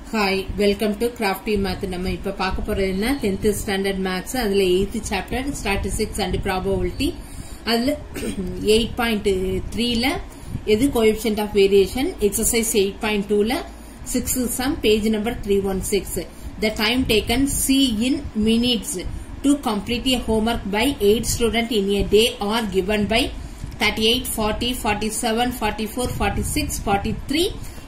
Hi, welcome to Crafty Math. நம்ம இப்ப பார்க்க போறது என்ன 10th standard maths அதுல 8th chapter statistics and probability அதுல 8.3 ல எது coefficient of variation exercise 8.2 ல 6th sum page number 316 the time taken C in minutes to complete a homework by 8 students in a day are given by 38 40 47 44 46 43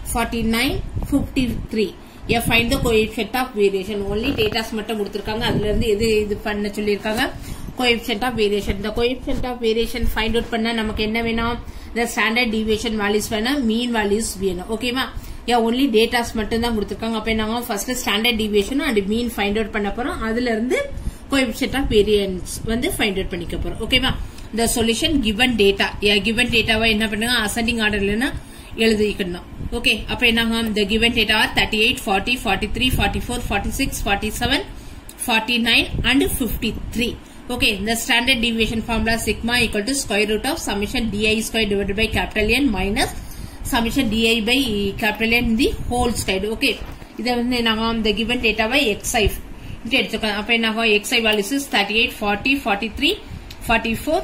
49 53 Yeah, find the coefficient of variation. Only data மட்டும் கொடுத்திருக்காங்க. அதுல இருந்து எது பண்ண சொல்லிருக்காங்க coefficient of variation. The coefficient of variation find out பண்ண நமக்கு என்ன வேணும்? The standard deviation values வேணும், mean values வேணும். ஓகேவா? Yeah, only data மட்டும் தான் கொடுத்திருக்காங்க. அப்ப நாங்க first standard deviation and mean find out பண்ண போறோம். அதுல இருந்து coefficient of variance வந்து find out பண்ணிக்க போறோம். ஓகேவா? The solution given data. Yeah, given data வை என்ன பண்ணுங்க? Ascending orderலனா எழுதிக்கணும். Okay, அப்ப என்னங்க the given data are 38 40 43 44 46 47 49 and 53. Okay, the standard deviation formula sigma equal to square root of summation di square divided by capital N minus summation di by capital N the whole square. Okay, இத வந்து என்னங்க the given data by xi இங்க எடுத்துக்கலாம். அப்ப என்னங்க xi values is 38 40 43 44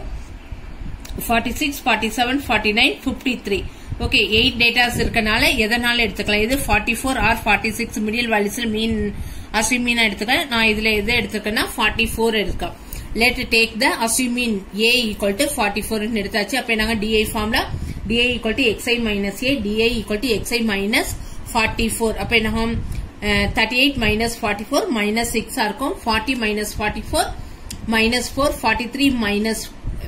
46 47 49 53. Okay, 8 data இருக்கனால எதனால எடுத்துக்கலாம். இது 44 or 46 middle values mean assume mean எடுத்துக்கலாம். நான் இதுல எதை எடுத்துக்கேன்னா 44 எடுத்துக்கேன். Let take the assume mean a equal to 44 ன்னு எடுத்தாச்சு. அப்ப நாங்க di formula di equal to xi minus a di equal to xi minus 44. அப்ப நாங்க 38 minus 44 minus 6 இருக்கும். 40 minus 44 minus 4 43 minus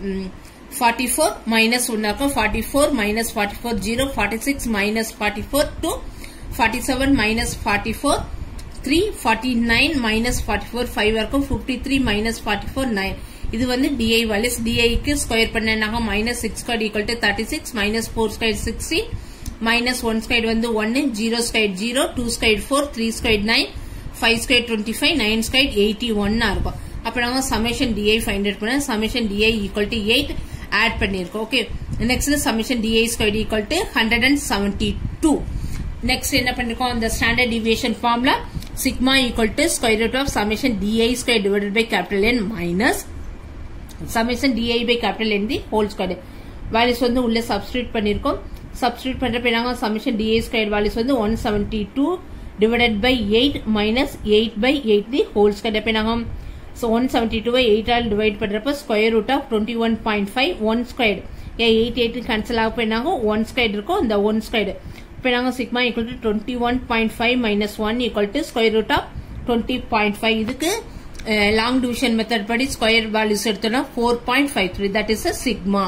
44 minus 1 44 minus 44 0 46 minus 44 2 47 minus 44 3 49 minus 44 5 இருக்கும் 53 minus 44 9 இது வந்து di values di க்கு ஸ்கொயர் பண்ணனாக minus 6 squared equal to 36 minus 4 squared 16 minus 1 squared வந்து 1 0 squared 0 2 squared 4 3 squared 9 5 squared 25 9 squared 81 இருக்கும். அப்ப நாம summation di find out பண்ண summation di equal to 8 add பண்ணிருக்கோம். Okay, next summation di squared equal to 172. Next என்ன பண்ணிருக்கோம், அந்த standard deviation formula sigma equal to square root of summation di squared divided by capital N minus summation di by capital N the whole squared. values வந்து உள்ள substitute பண்ணிருக்கோம். Substitute பண்றப்ப என்னங்க summation di squared values வந்து 172 divided by 8 minus 8 by 8 the whole squared. அப்ப என்னங்க so 172 by 8 all divide பண்றப்ப square root of 21.5 1 squared. 8 8 cancel ஆக போனாங்க 1 squared இருக்கும். இந்த 1 squared இப்ப நாங்க sigma equal to 21.5 minus 1 equal to square root of 20.5. இதுக்கு லாங் டிவிஷன் மெத்தட் படி ஸ்கொயர் வேல்யூஸ் எடுத்தோம்னா 4.53. that is a sigma.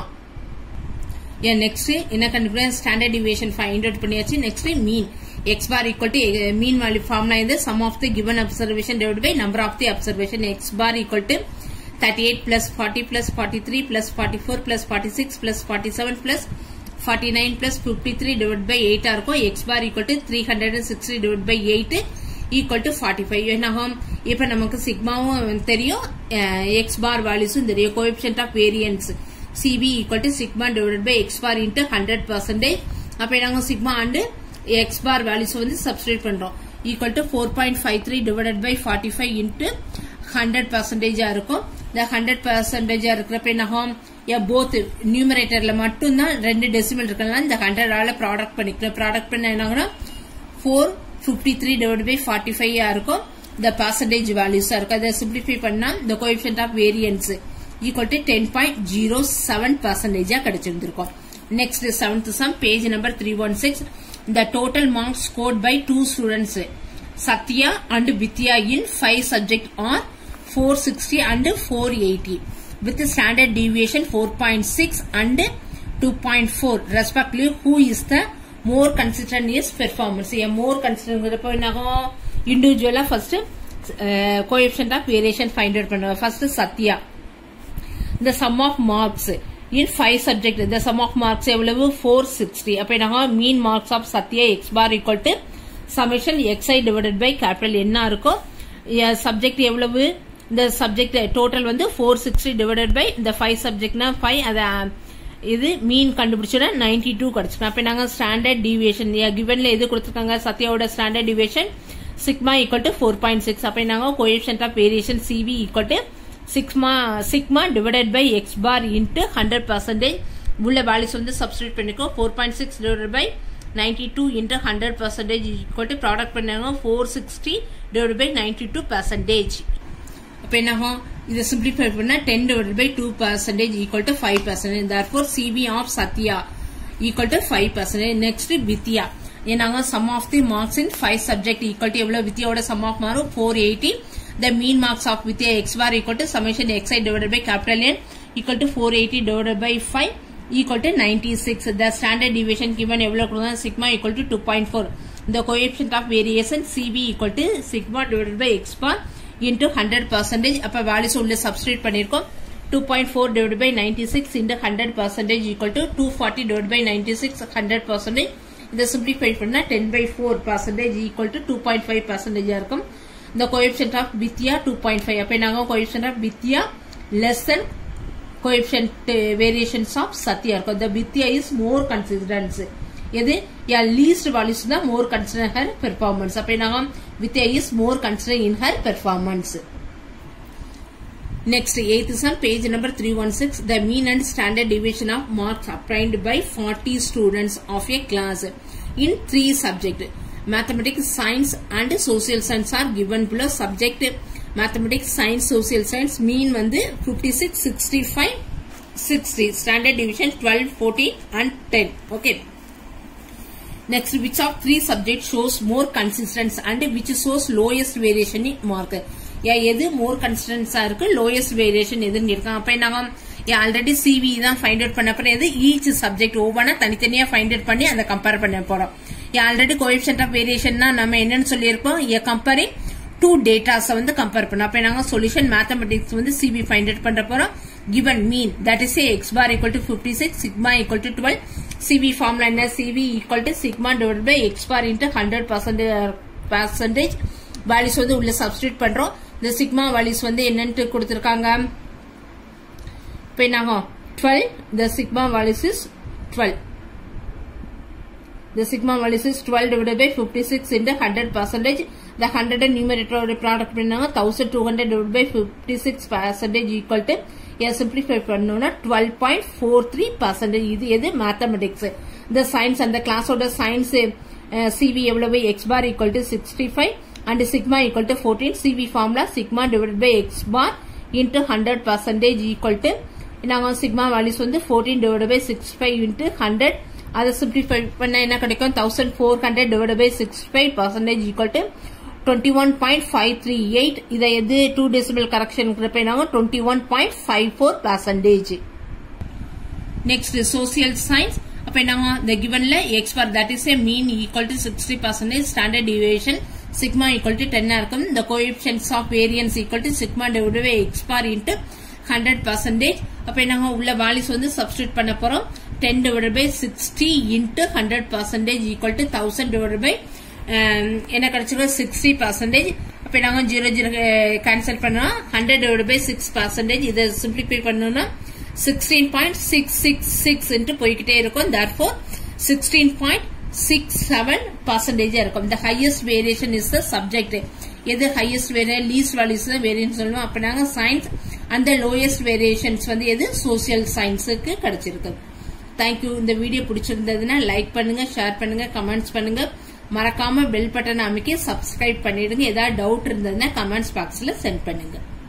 Next என்ன கண்டுபிடிச்சா ஸ்டாண்டர்ட் டிவியேஷன் ஃபைண்ட் அவுட் பண்ணியாச்சு. Next mean x bar equal to mean value formula in the sum of the given observation divided by number of the observation. X bar equal to 38 plus 40 plus 43 plus 44 plus 46 plus 47 plus 49 plus 53 divided by 8 இருக்கும். X bar equal to 360 divided by 8 equal to 45. என்னகும் இப்ப நமக்கு சிக்மாவும் தெரியும், x bar values தெரியும். coefficient of variance CB equal to sigma divided by x bar into 100%. அப்ப நாங்க sigma and x bar values வந்து substitute பண்றோம். equal to 4.53 divided by 45 into 100% இருக்கும். the 100% இருக்கிறப்ப என்னகும் both numeratorல மட்டும் தான் ரெண்டு டெசிமல் இருக்கனால இந்த 100 ஆல ப்ராடக்ட் பண்ணிக்கலாம். ப்ராடக்ட் பண்ண என்னங்கன்னா 453 divided by 45 இருக்கும். the percentage values இருக்கும். அதை simplify பண்ணா the coefficient of variance equal to 10.07% கிடைச்சிருந்திருக்கும். next 7th sum page number 316. The total marks scored by 2 students Satya and Vidya in 5 subjects are 460 and 480 with the standard deviation 4.6 and 2.4 respectively. Who is the more consistent in his performance? A more consistent individual first coefficient of variation find out பண்ண. first Satya, the sum of marks in 5 subjects the sum of marks எவ்வளவு 460. அப்ப நாங்க mean marks of Satya x bar equal to summation xi divided by capital N இருக்கும். subject எவ்வளவு, இந்த subject total வந்து 460 divided by the 5 subject னா 5 அத இது மீன் கண்டுபிடிச்சோன்னா 92 கிடைச்சிடும். அப்ப நாங்க ஸ்டாண்டர்ட் டிவியேஷன் கிவன்ல எது கொடுத்திருக்காங்க, சத்யாவோட standard deviation sigma equal to 4.6. அப்ப நாங்க coefficient of variation CV equal to sigma divided by X bar into 100%. உள்ள வேல்யூஸ் வந்து சப்ஸ்டிட்யூட் பண்ணிக்கோ. 4.6 divided by 92 into 100% equal to product பண்ணாங்க 460 divided by 92%. அப்ப என்னாகும், இதை simplify பண்ணா 10 divided by 2% equal to 5%. Therefore CV of Satya equal to 5%. Next Vidya, என்னாங்க sum of the marks in 5 subject equal to எவ்வளவு வித்யாவோட sum of மாறும் 480. The mean marks of Vidya x bar equal to summation xi divided by capital N equal to 480 divided by 5 equal to 96. The standard deviation given எவ்வளவு கொடுத்தா sigma equal to 2.4. The coefficient of variation CV equal to sigma divided by x bar into 100%. அப்ப values உள்ள substitute பண்ணிருக்கோம். 2.4 divided by 96 into 100% equal to 240 divided by 96 100%. இதை simplify பண்ணா 10/4% equal to 2.5% இருக்கும். The coefficient of Vidya 2.5. அப்ப நாங்க coefficient of Vidya less than coefficient variations of Satya. The Vidya is more consistent. எது least values தான் more consistent her performance. அப்ப நாங்க Vidya is more consistent in her performance. Next 8th sum, page number 316. The mean and standard deviation of marks obtained by 40 students of a class in 3 subjects. Mathematics, science and social science are given below. Subject mathematics, science, social science. Mean வந்து 56, 65, 60. Standard division 12, 14 and 10. Okay. Next, which of 3 subjects shows more consistency and which shows lowest variation in mark? எது more consistency இருக்கு, lowest variation எதுன்னு இருக்காங்க. அப்ப நாங்க already CV தான் find out பண்ண போறோம். எது ஈச் சப்ஜெக்ட் ஒவ்வொன்னா தனித்தனியா ஃபைண்ட் அவுட் பண்ணி அதை கம்பேர் பண்ண போறோம். ஆல்ரெடி கோஎஃபிஷியன்ட் ஆஃப் வேரியேஷன்னா நம்ம என்னன்னு சொல்லியிருக்கோம், கம்பேரிங் 2 டேட்டாஸ் வந்து கம்பேர் பண்ணோம். அப்ப நாங்க சொல்யூஷன் மேத்தமெட்டிக்ஸ் வந்து சிவி ஃபைண்ட் அவுட் பண்ற போறோம். given mean, that is say x bar equal to 56, sigma equal to 12. CV formula என்ன, CV equal to sigma divided by x bar into 100%. values வந்து உள்ள சப்ஸ்டிட்யூட் பண்றோம். இந்த சிக்மா values வந்து என்னன்னு கொடுத்திருக்காங்க. இப்ப என்னாகும் 12. the sigma values is 12. The sigma values is 12 divided by 56 into 100%. The 100 numerator product பண்ணாங்க 1200 divided by 56% equal to simplify பண்ணோம்னா 12.43%. இது எது mathematics. The science and the class ஓட science CV எவ்வளவு x bar equal to 65 and sigma equal to 14. CV formula sigma divided by x bar into 100% equal to நாங்க sigma values வந்து 14 divided by 65 into 100. அதை simplify பண்ணா என்ன கிடைக்கும், 1400 divided by 65% equal to 21.538. இதை எது 2 decimal correction இருக்கிறப்ப நாங்க 21.54%. Next social science. அப்ப நாங்க the givenல x bar that is a mean equal to 60%, standard deviation sigma equal to 10 இருக்கும். The coefficients of variance equal to sigma divided by x bar into 100%. அப்ப நாங்க உள்ள values வந்து substitute பண்ண போறோம். 10 divided by 60 into 100% equal to 1000 divided by என்ன கிடைச்சிருக்கோம் 60%. அப்ப நாங்க 0 கேன்சல் பண்ணோம். 100 divided by 6%. இதை simplify பண்ணோம்னா 16.666 into போய்கிட்டே இருக்கும். therefore 16.67% இருக்கும். the highest variation is the subject. எது highest variation, least values variance சொல்லுவோம். அப்ப நாங்க science and the lowest variations வந்து எது social scienceக்கு கிடைச்சிருக்கு. தேங்க்யூ. இந்த வீடியோ பிடிச்சிருந்ததுன்னா லைக் பண்ணுங்க, ஷேர் பண்ணுங்க, கமெண்ட்ஸ் பண்ணுங்க. மறக்காம பெல் பட்டன் அமைக்க சப்ஸ்கிரைப் பண்ணிடுங்க. ஏதாவது டவுட் இருந்ததுன்னா கமெண்ட்ஸ் பாக்ஸ்ல சென்ட் பண்ணுங்க.